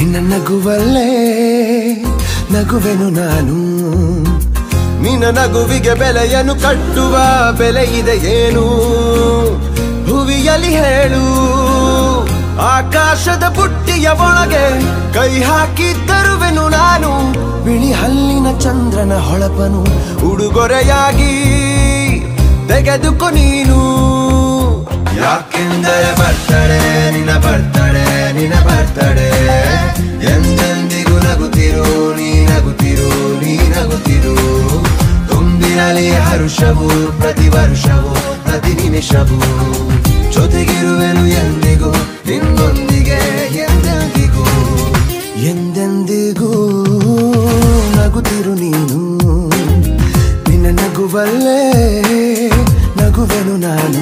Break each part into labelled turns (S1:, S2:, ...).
S1: ನಿನ್ನ ನಗುವಲ್ಲೇ ನಗುವೆನು ನಾನು ನಿನ್ನ ನಗುವಿಗೆ ಬೆಲೆಯನ್ನು ಕಟ್ಟುವ ಬೆಲೆ ಇದೆ ಏನು ಹುವಿಯಲ್ಲಿ ಹೇಳು ಆಕಾಶದ ಬುಟ್ಟಿಯ ಒಳಗೆ ಕೈ ಹಾಕಿ ತರುವೆನು ನಾನು ಬಿಳಿ ಹಲ್ಲಿನ ಚಂದ್ರನ ಹೊಳಪನು ಉಡುಗೊರೆಯಾಗಿ ತೆಗೆದುಕೊ ನೀನು ಯಾಕೆಂದರೆ ಬರ್ತಡೆ ನಿನ್ನ ಬರ್ತಡೆ ನಿನ್ನ ಬರ್ತಡೆ ಎಂದೆಂದಿಗೂ ನಗುತ್ತಿರು ನೀ ನಗುತ್ತಿರು ನೀ ನಗುತ್ತಿರು ತುಂಬಿರಲಿ ಹರುಷವು ಪ್ರತಿ ವರ್ಷವೂ ಪ್ರತಿ ನಿಮಿಷವೂ ಜೊತೆಗಿರುವೆನು ಎಂದಿಗೂ ನಿನ್ನೊಂದಿಗೆ ಎಂದೆಂದಿಗೂ ಎಂದೆಂದಿಗೂ ನಗುತ್ತಿರು ನೀನು ನಿನ್ನ ನಗುವಲ್ಲೇ ನಗುವೆನು ನಾನು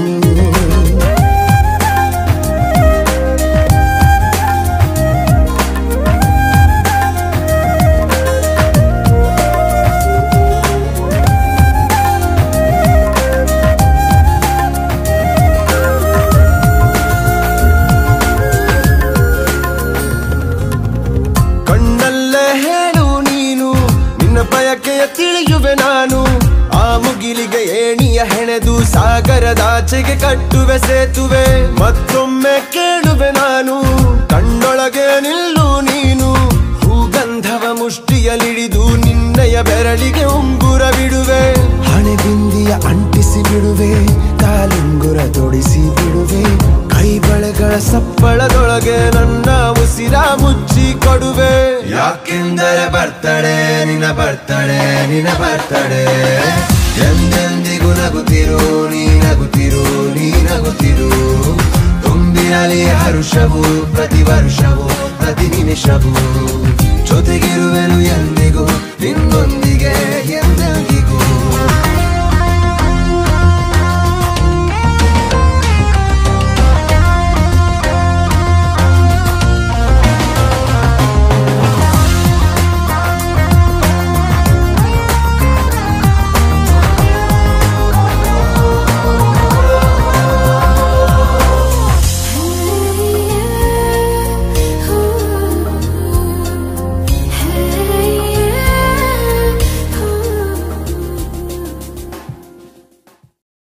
S1: ಬಯಕೆಯ ತಿಳಿಯುವೆ ನಾನು ಆ ಮುಗಿಲಿಗೆ ಏಣಿಯ ಹೆಣೆದು ಸಾಗರದಾಚೆಗೆ ಕಟ್ಟುವೆ ಸೇತುವೆ ಮತ್ತೊಮ್ಮೆ ಕೇಳುವೆ ನಾನು ಕಣ್ಣೊಳಗೆ ನಿಲ್ಲು ನೀನು ಹೂಗಂಧವ ಮುಷ್ಟಿಯಲಿಡಿದು ನಿನ್ನಯ ಬೆರಳಿಗೆ ಉಂಗುರ ಬಿಡುವೆ ಹಣೆ ಬಿಂದಿಯ ಅಂಟಿಸಿ ಬಿಡುವೆ ಕಾಲುಂಗುರ ತೊಡಿಸಿ ಬಿಡುವೆ ಕೈ ಬಳೆಗಳ ಸಪ್ಪಳದೊಳಗೆ ನನ್ನ ಉಸಿರ ಮುಚ್ಚಿ ಕೊಡುವೆ ಯಾಕೆಂದರೆ ಬರ್ತಡೆ ನಿನ್ನ ಬರ್ತಡೆ ನಿನ್ನ ಬರ್ತಡೆ ಎಂದೆಂದಿಗೂ ನಗುತ್ತಿರು ನೀ ನಗುತ್ತಿರು ನೀ ನಗುತ್ತಿರು ತುಂಬಿರಲಿ ಹರುಷವು ಪ್ರತಿ ವರ್ಷವೂ ಪ್ರತಿ ನಿಮಿಷವೂ ಜೊತೆಗಿರುವೆನು ಎಂದಿಗೂ ನಿನ್ನೊಂದಿಗೆ